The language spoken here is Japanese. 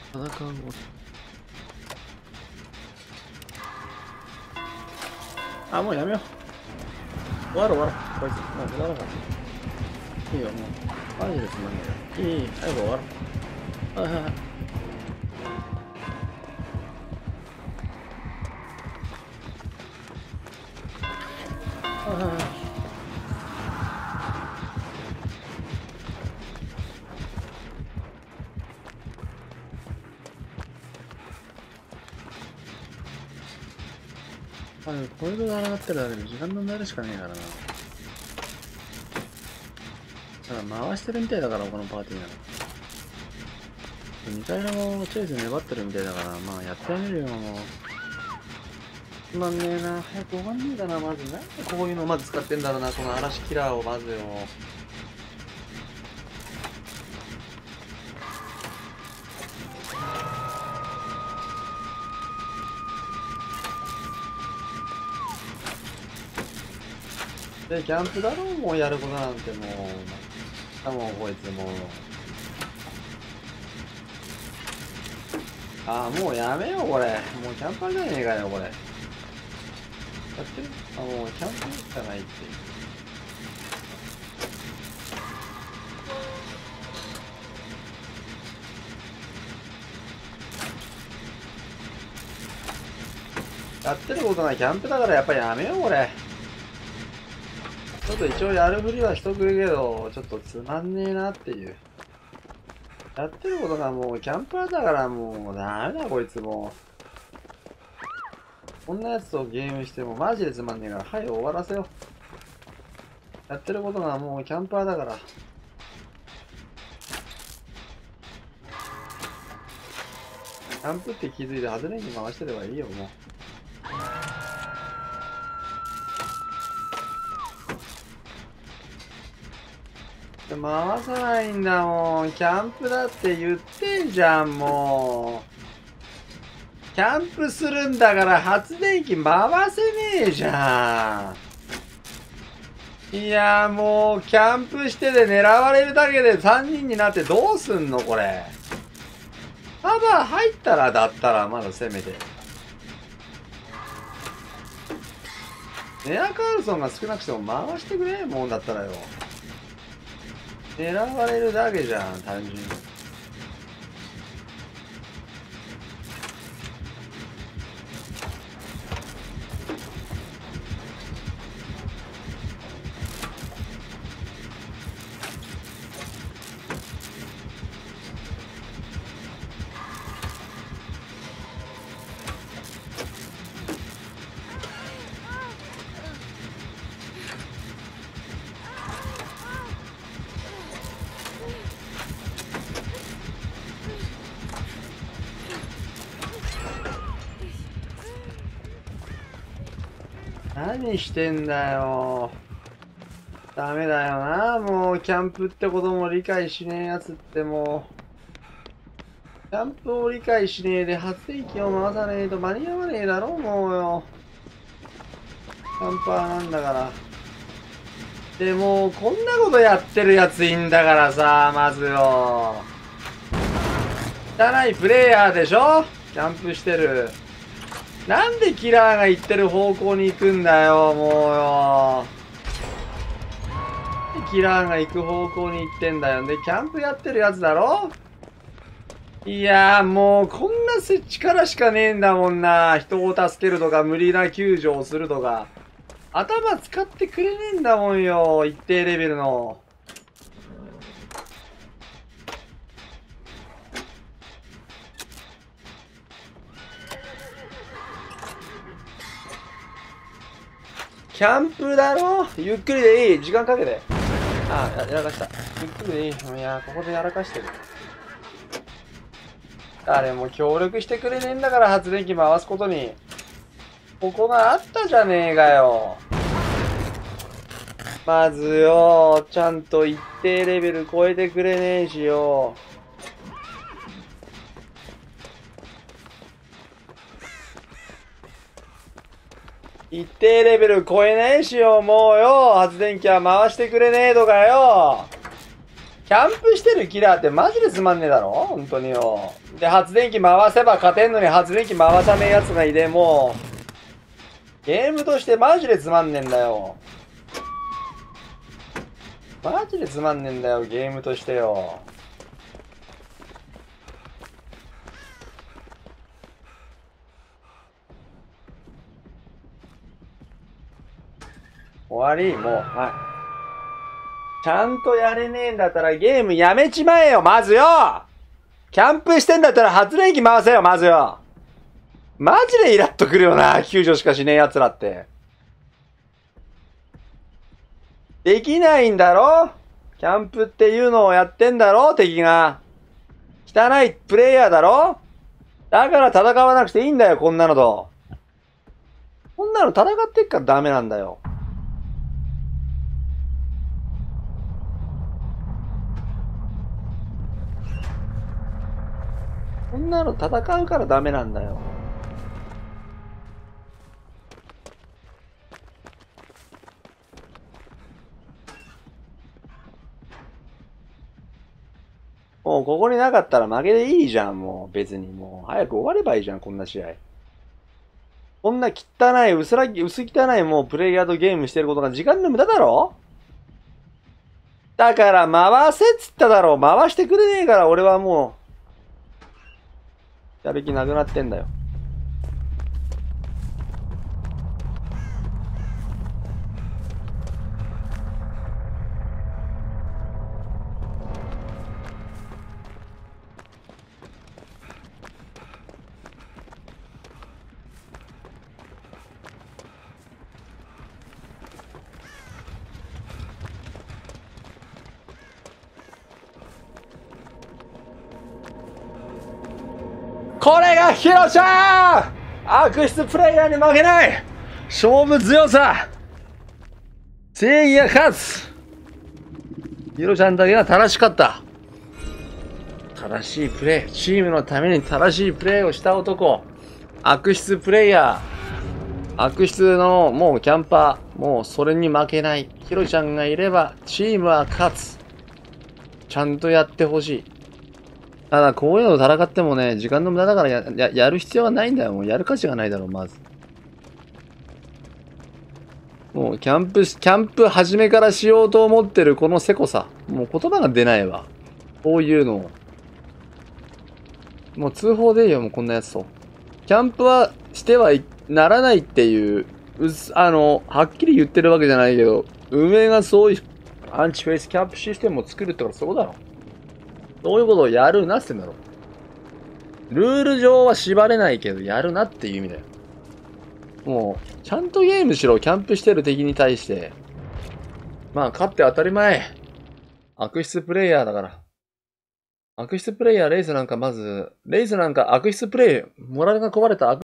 戦うも。あ、もうやめよう。終わろう終わろう。こいつ、もう終わろうか。いいよ、もう。マジでつまんねえよ。いい、早く終わろう。はいはいはい。はいはいはい。これで笑ってるだけで時間のなるしかねえからな。ただ回してるみたいだから、他のパーティーなの。2回目もチェイス粘ってるみたいだから、まあやってあげるよ、もう。つまんねえな。早く終わんねえだな、まず。なんでこういうのをまず使ってんだろうな、この嵐キラーをまずよ。で、キャンプだろう、もうやることなんてもう。もうこいつもう。ああ、もうやめよう、これ。もうキャンパーじゃねえかよ、これ。やってるあ、もうキャンプしかないって。やってることないキャンプだからやっぱりやめよう、これ。ちょっと一応やるふりはしとくけど、ちょっとつまんねえなっていう。やってることがもうキャンパーだからもうダメだこいつもう。こんなやつとゲームしてもマジでつまんねえから、はい終わらせよう。やってることがもうキャンパーだから。キャンプって気づいて外れに回してればいいよ、もう。回さないんだもん。キャンプだって言ってんじゃん、もう。キャンプするんだから発電機回せねえじゃん。いやもう、キャンプしてで狙われるだけで3人になってどうすんのこれ。ただ入ったらだったらまだせめて。エアカールソンが少なくても回してくれもんだったらよ。狙われるだけじゃん、単純に。何してんだよ。ダメだよな、もう、キャンプってことも理解しねえやつってもう。キャンプを理解しねえで発電機を回さねえと間に合わねえだろ、もうよ。キャンパーなんだから。でも、こんなことやってるやついんだからさ、まずよ。汚いプレイヤーでしょキャンプしてる。なんでキラーが行ってる方向に行くんだよ、もうよ。キラーが行く方向に行ってんだよ。で、キャンプやってるやつだろ。いやーもうこんな力しかねえんだもんな。人を助けるとか無理な救助をするとか。頭使ってくれねえんだもんよ。一定レベルの。キャンプだろ。ゆっくりでいい。時間かけて。ああ、やらかした。ゆっくりでいい。いやここでやらかしてる。誰も協力してくれねえんだから発電機回すことに。ここがあったじゃねえかよ。まずよ、ちゃんと一定レベル超えてくれねえしよ。一定レベル超えねえしよ、もうよ。発電機は回してくれねえとかよ。 キャンプしてるキラーってマジでつまんねえだろ本当によ。で、発電機回せば勝てんのに発電機回さねえやつがいて、もう、ゲームとしてマジでつまんねえんだよ。マジでつまんねえんだよ、ゲームとしてよ。終わりもう、はい。ちゃんとやれねえんだったらゲームやめちまえよ、まずよ。キャンプしてんだったら発電機回せよ、まずよ。マジでイラッとくるよな、救助しかしねえ奴らって。できないんだろ？キャンプっていうのをやってんだろ敵が。汚いプレイヤーだろ？だから戦わなくていいんだよ、こんなのと。こんなの戦ってっからダメなんだよ。こんなの戦うからダメなんだよ。もうここになかったら負けでいいじゃん、もう。別にもう。早く終わればいいじゃん、こんな試合。こんな汚い、薄汚いもうプレイヤーとゲームしてることが時間の無駄だろ？だから回せっつっただろ。回してくれねえから俺はもう、やる気なくなってんだよ。これがヒロちゃん！悪質プレイヤーに負けない勝負強さ正義が勝つヒロちゃんだけが正しかった。正しいプレイ。チームのために正しいプレイをした男。悪質プレイヤー。悪質のもうキャンパー。もうそれに負けない。ヒロちゃんがいればチームは勝つ。ちゃんとやってほしい。ただ、こういうの戦ってもね、時間の無駄だからやる必要がないんだよ。もうやる価値がないだろう、まず。もう、キャンプ初めからしようと思ってるこのせこさ。もう言葉が出ないわ。こういうのを。もう通報でいいよ、もうこんなやつと。キャンプはしてはいならないっていう、はっきり言ってるわけじゃないけど、運営がそういうアンチフェイスキャンプシステムを作るってことはそうだろ。そういうことをやるなって言ってんだろ。ルール上は縛れないけど、やるなっていう意味だよ。もう、ちゃんとゲームしろ、キャンプしてる敵に対して。まあ、勝って当たり前。悪質プレイヤーだから。悪質プレイヤー、レイズなんか悪質プレイ、モラルが壊れた悪